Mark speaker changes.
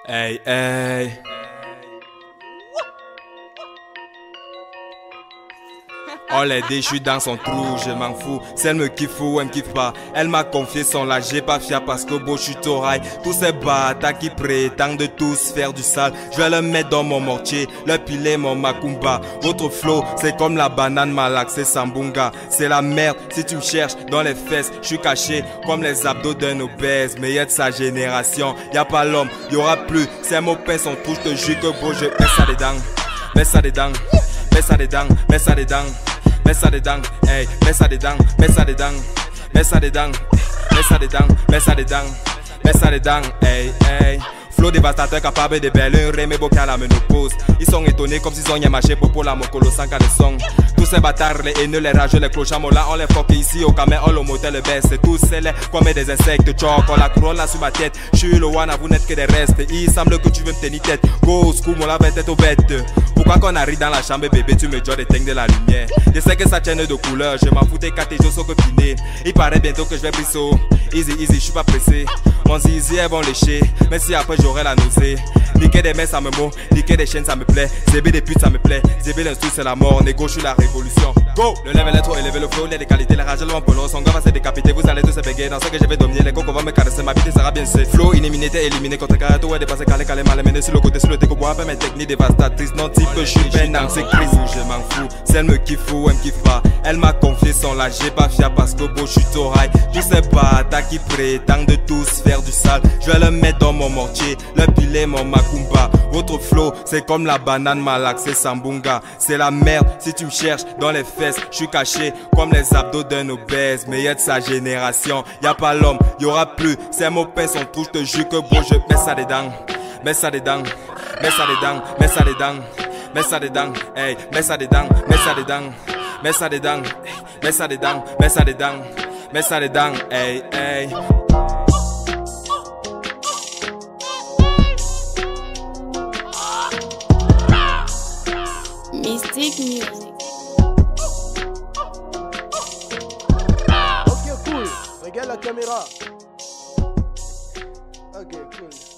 Speaker 1: Hey, hey. Oh les déchus dans son trou, je m'en fous. Si elle me kiffe ou elle me kiffe pas, elle m'a confié son là, j'ai pas fier parce que beau je suis toraille. Tous ces bâtards qui prétendent de tous faire du sale, je vais le mettre dans mon mortier, le piler mon macumba. Votre flow, c'est comme la banane malaxée sambunga. C'est la merde, si tu me cherches dans les fesses, je suis caché comme les abdos d'un obèse. Meilleur de sa génération, y'a pas l'homme, y'aura plus. C'est mon pain, son trou, je te jure que beau je mets ça dedans. Mets ça dedans, mets ça dedans, mets ça dedans. Mets ça dedans, hey, mets ça dedans, mets ça dedans, mets ça dedans, mets ça dedans, mets ça dedans, mets ça dedans, hey, hey. Flow dévastateur capable de belle un remé bocal à la ménopause. Ils sont étonnés comme s'ils ont rien marché pour la mocolo sans cas de son. Tous ces bâtards, les haineux, les rageux, les clochards, là on les foque ici au camet, on le motel le baisse. Tous c'est les comme des insectes, choc, on la couronne là sur ma tête. Je suis le one, à vous n'êtes que des restes. Il semble que tu veux me tenir tête. Go, school, mon la tête aux bêtes. Pourquoi qu'on arrive dans la chambre, bébé, tu me dis des teignes de la lumière. Je sais que ça tienne de couleur, je m'en fous tes catéjos sont copinés. Il paraît bientôt que je vais brisser. Easy, easy, je suis pas pressé. Mon zizi, elles vont lécher, mais si après j'aurai la nausée. Niquer des mecs ça me moque, niquer des chaînes ça me plaît. Zébé des putes ça me plaît, zébé l'instru c'est la mort. Négo, je suis la révolution. Go! Le level est trop élevé, le flow, les qualités, les rages, le polo. Son gars va se décapiter, vous allez tous se bégayer. Dans ce que je vais dominer, les cocos vont me caresser, ma vie sera bien safe. Flow, inimmunité, éliminé, contre caractère, dépassé, calé, mal mené sur le côté, sur le déco, bois, mes techniques dévastatrices. Non, type, je suis peine dans ces crises où je m'en fous. Si elle me kiffe ou elle me kiffe pas, elle m'a confié son là, j'ai pas fier parce que beau, je suis toraille. Tous ces bâtards qui prétendent de tous faire du sale, je vais le mettre dans mon mortier, le piler mon macumba. Votre flow, c'est comme la banane malaxée sambunga. C'est la merde, si tu me cherches dans les fesses, je suis caché comme les abdos d'un obèse. Meilleur de sa génération, y'a pas l'homme, y'aura plus. C'est mon pain, son trou, je te jure que beau, je mets ça dedans. Mets ça dedans, mets ça dedans, mets ça dedans, mets ça dedans, hey, mets ça dedans, mets ça dedans, mets ça dedans, mets ça dedans, mets ça dedans, mets ça dedans, hey, hey.
Speaker 2: Mystic Music.
Speaker 3: Ok, cool. Regarde la caméra. Ok, cool.